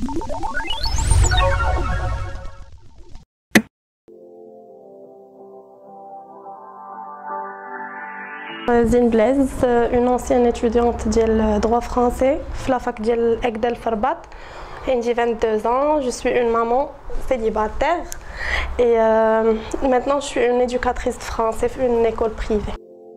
زين بلاز اون انسيان étudiante ديال droit français في لافاك ديال اكدال في الرباط. عندي 22 ans, je suis une maman célibataire et maintenant je suis une éducatrice de français في une école privée.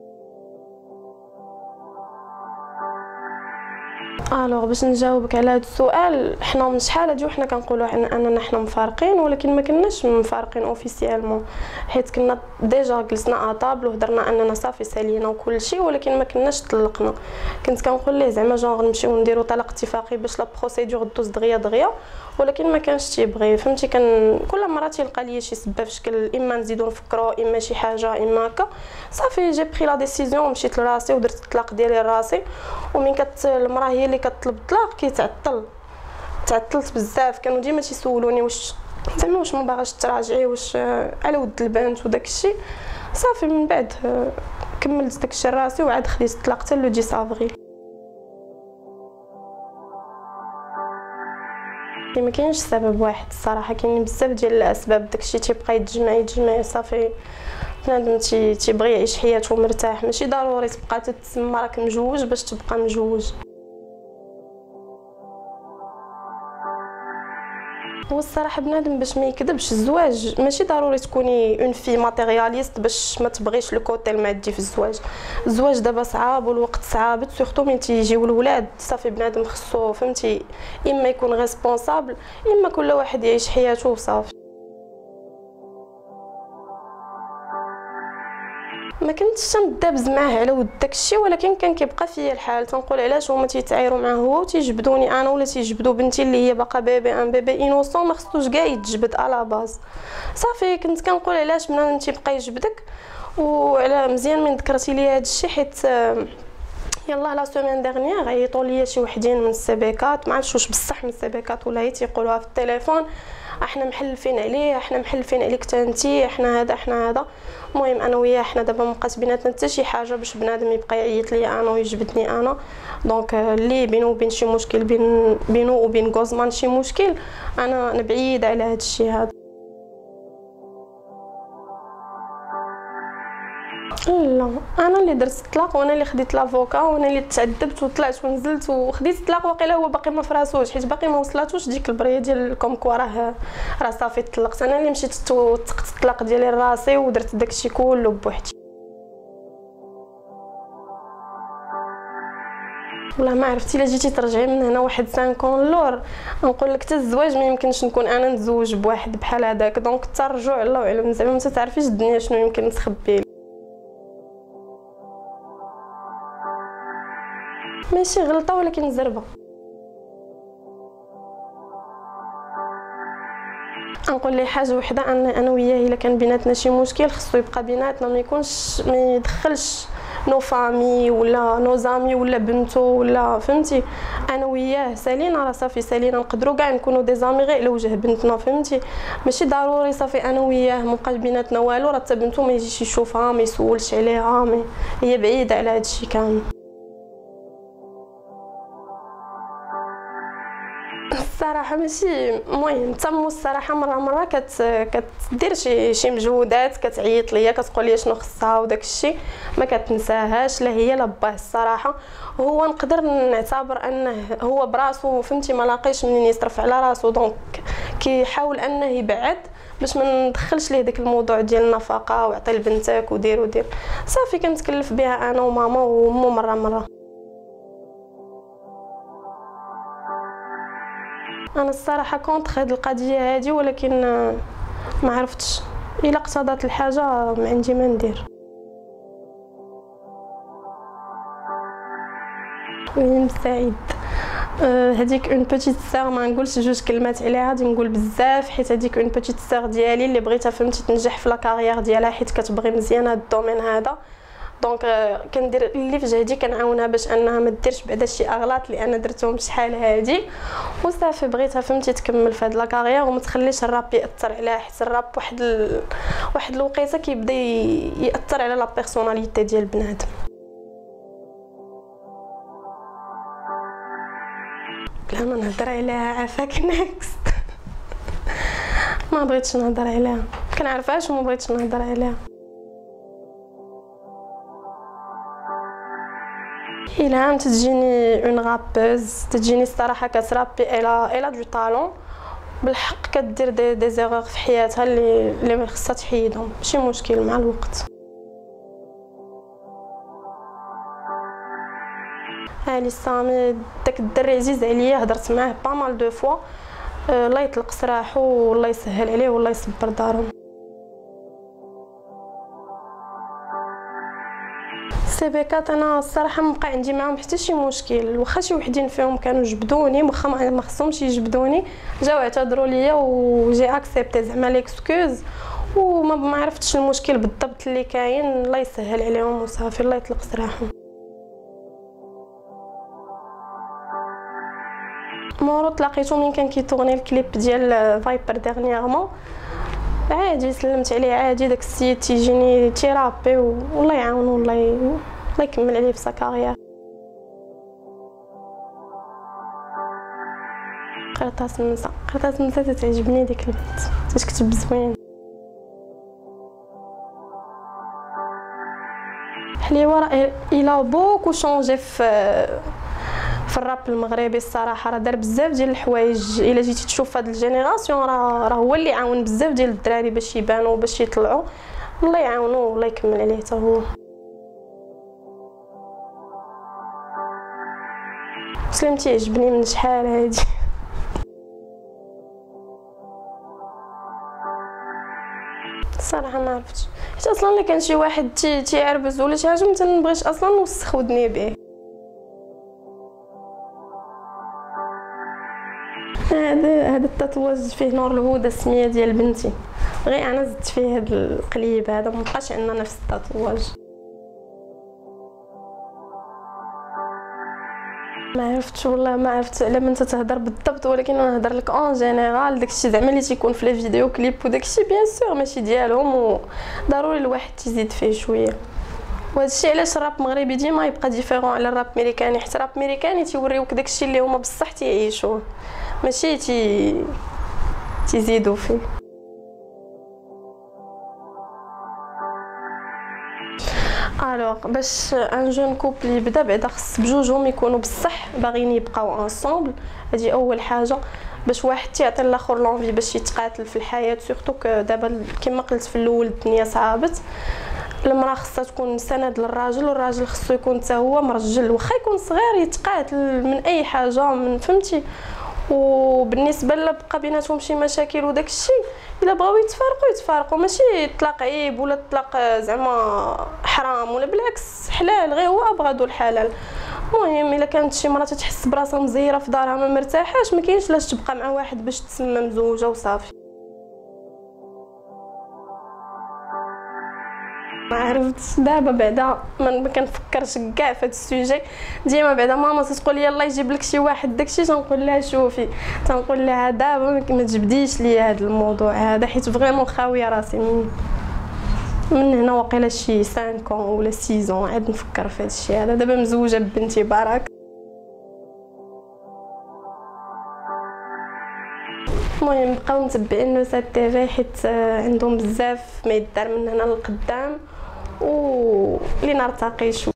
الوغ باش نجاوبك على هذا السؤال، حنا من شحال هادي وحنا كنقولوا اننا حنا مفارقين، ولكن ما كناش مفارقين اوفيسيالمون، حيت كنا ديجا جلسنا اطابل وهضرنا اننا صافي سالينا وكل شيء، ولكن ما كناش طلقنا. كنت كنقول ليه زعما جونغ نمشيو نديرو طلاق اتفاقي باش لا بروسيدور دوز دغيا دغيا، ولكن ما كانش تيبغي. فهمتي، كان كل مره تيلقى ليا شي سبه في شكل اما نزيدو نفكروا اما شي حاجه اما هكا. صافي جي بري لا ديسيزيون، مشيت لراسي ودرت الطلاق ديالي لراسي. ومن المراه هي اللي كطلب الطلاق تعطلت بزاف. كانوا ديما تيسولوني واش زعما واش ما باغاش تراجعي، واش على ود البنت وداك الشيء. صافي من بعد كملت داك الشيء راسي وعاد خديت الطلاق حتى لو 10 افريل. ما كاينش سبب واحد الصراحه، كاينين بزاف ديال الاسباب. داكشي تيبقى يتجمع صافي بنادم تيبغي يعيش حياته مرتاح. ماشي ضروري تبقى تتسمى راك مجوج باش تبقى مجوج. هو الصراحه بنادم باش ما يكذبش، الزواج ماشي ضروري تكوني اون في ماتيرياليست باش ما تبغيش لو كوتي المادي في الزواج. الزواج دابا صعاب والوقت صعاب، سورتو من تيجيو الولاد. صافي بنادم خصو فهمتي اما يكون ريسبونسابل اما كل واحد يعيش حياته وصافي. ما كنتش تندابز معاه على ود داكشي، ولكن كان كيبقى فيا الحال. تنقول علاش هما تيتعايروا معاه هو وتيجبدوني انا، ولا تيجبدوا بنتي اللي هي باقا بيبي انوسون ما خصوش كاع يتجبد على باز. صافي كنت كنقول علاش بنادم تيبقى يجبدك. وعلى مزيان من ذكرتي لي هذا الشيء، حيت يلاه لا سيمين ديرنيير عيطوا ليا شي وحدين من السبيكات، ما عرفتش واش بصح من السبيكات ولا هي تيقولوها في التليفون، احنا محلفين عليه، احنا محلفين عليك حتى انتي، احنا هذا. المهم انا وياه حنا دابا مابقاش بيناتنا حتى شي حاجه باش بنادم يبقى يعيط ليا انا ويجبدني انا. دونك اللي بينه وبين شي مشكل، بينه وبين غوزمان شي مشكل، انا بعيده على هذا الشيء هذا. لا، انا اللي درت الطلاق وانا اللي خديت لافوكا وانا اللي تعذبت وطلعت ونزلت وخديت الطلاق. واقيلا هو باقي ما فراسوش، حيت باقي ما وصلاتوش ديك البريه ديال كومكوا راه صافي طلقت. انا اللي مشيت وثقت الطلاق ديالي لراسي ودرت داكشي كله بوحدي. والله ما عرفتي، الا جيتي ترجعي من هنا واحد 5 عام لور نقول لك حتى الزواج ما يمكنش نكون انا نتزوج بواحد بحال هذاك. دونك الترجع الله اعلم، زعما ما تعرفيش الدنيا شنو يمكن تخبي. ماشي غلطه ولكن زربه. نقول لي حاجه وحده، انا وياه الا كان بيناتنا شي مشكل خصو يبقى بيناتنا، ما يدخلش نو فامي ولا نو زامي ولا بنته ولا فهمتي. انا وياه سالينا راه صافي سالينا، نقدروا كاع نكونوا دي زامي غير على وجه بنتنا فهمتي. ماشي ضروري صافي انا وياه ما بقاش بيناتنا والو راه حتى بنته ما يجيش يشوفها ما يسولش عليها، هي بعيده على هذا الشيء كامل. الصراحه ماشي المهم تمو الصراحه مره كتدير شي مجهودات، كتعيط ليا كتقول لي شنو خصها وداك الشيء، ما كتنساهاش لا هي لا باه الصراحه. هو نقدر نعتبر انه هو براسو فهمتي ما لاقيش منين يصرف على راسو، دونك كيحاول انه يبعد باش ما ندخلش ليه داك الموضوع ديال النفقه وعطي لبنتك ودير صافي. كنتكلف بها انا وماما ومو مره. انا الصراحه كونطخ هاد القضيه هادي، ولكن ما عرفتش الا اقتضت الحاجه ما عندي ما ندير. وين سعيد هذيك اون بوتيت سير، ما نقولش جوج كلمات عليها، غادي نقول بزاف، حيت هذيك اون بوتيت سير ديالي اللي بغيتها فهمتي تنجح في لا كارير ديالها، حيت كتبغي مزيان هذا الدومين هذا. دونك كندير اللي في جهدي كنعاونها باش انها ما ديرش بعدا شي اغلاط اللي انا درتهم شحال هادي، وصافي بغيتها فهمتي تكمل في هاد لا كارير وما تخليش الراب ياثر عليها، حيت الراب واحد الوقيته كيبدا ياثر على لا بيرسوناليتي ديال بنادم. بلا ما نهضر عليها عافاك نيكست. ما بغيتش نهضر عليها، كنعرفهاش وما بغيتش نهضر عليها. الهام تجيني اون رابوز، تجيني الصراحه كترابي الا دو طالون بالحق، كدير دي زيغور في حياتها اللي خصها تحيدهم، ماشي مشكل مع الوقت. علي سامي داك الدري عزيز عليا، هضرت معاه بامال دو فوا، الله يطلق سراحو والله يسهل عليه والله يصبر دارهم. سي بيكات انا الصراحه مبقى عندي معاهم حتى شي مشكل، واخا شي وحدين فيهم كانوا جبدوني واخا ما خصهمش يجبدوني، جاو اعتذروا ليا وجي اكسبتي زعما ليكسكوز، وما عرفتش المشكل بالضبط اللي كاين، الله يسهل عليهم وصافي الله يطلق سراحهم. مورو تلاقيتو من كان كيتورني الكليب ديال فايبر ديرنييرمون، عادي سلمت عليه عادي، داك السيد تيجيني تيرابي والله يعاونو والله يكمل عليه في ساكارير. قرطاس منسا تتعجبني ديك البنت، تكتب زوين. حليوه الى بوكو شونجي في الراب المغربي الصراحه، راه دار بزاف ديال الحوايج. الا جيتي تشوف هاد الجينيراسيون راه هو اللي عاون بزاف ديال الدراري باش يبانوا باش يطلعوا، الله يعاونو والله يكمل عليه حتى هو. مسلم تيعجبني من شحال هادي. الصراحه ما عرفتش، حيت اصلا الا كان شي واحد تيعربز ولا شي حاجه ما تنبغيش اصلا نوسخ ودني به. هذا التاتواج فيه نور الهدى، السميه ديال بنتي، غير انا زدت فيه هذا القليب هذا، مابقاش عندنا نفس التاتواج. ما عرفتش والله، ما عرفت على من تتهضر بالضبط، ولكن انا نهضر لك اون جينيرال داكشي زعما اللي تيكون في لي فيديو كليب وداكشي بيان سور ماشي ديالهم، وضروري الواحد تزيد فيه شويه. وهذا الشيء علاش الراب المغربي ديما يبقى ديفيرون على الراب الميريكاني، حيت الراب الميريكاني تيوريوك داكشي اللي هما بصح تيعيشوه، ماشي تيزيدوا فيه. الوغ باش ان جون كوبل يبدا بعدا خص بجوجهم يكونوا بصح باغيين يبقاو انصومبل، هادي اول حاجه، باش واحد تيعطي الاخر لونفي باش يتقاتل في الحياه، سورتو دابا كما قلت في الاول الدنيا صعبت. المراه خصها تكون سند للراجل، والراجل خصو يكون حتى هو مرجل، واخا يكون صغير يتقاتل من اي حاجه، من فهمتي. وبالنسبه لا بقى بيناتهم شي مشاكل وداك الشيء، الا بغاو يتفارقوا ماشي طلاق عيب ولا طلاق زعما حرام، ولا بالعكس حلال، غير هو ابغضوا الحلال. المهم الا كانت شي مرا تتحس براسها مزيره في دارها ما مرتاحاش، ما كاينش لاش تبقى مع واحد باش تسمى مزوجه وصافي. ما عرفتش دابا بعدا ما كنفكرش كاع في هذا السوجي، ديما بعدا ماما تقول لي يلاه يجيب لك شي واحد داكشي، تنقول لها شوفي، تنقول لها دابا ما تجبديش لي هذا الموضوع هذا، حيت فريمون خاويه راسي من هنا واقيلا شي 5 ولا 6 عاد نفكر في هذا الشيء هذا. دابا مزوجه ببنتي بارك. المهم بقاو متبعين نوسات تيفي حيت عندهم بزاف ما يدار من هنا للقدام، و لنرتقي شويه.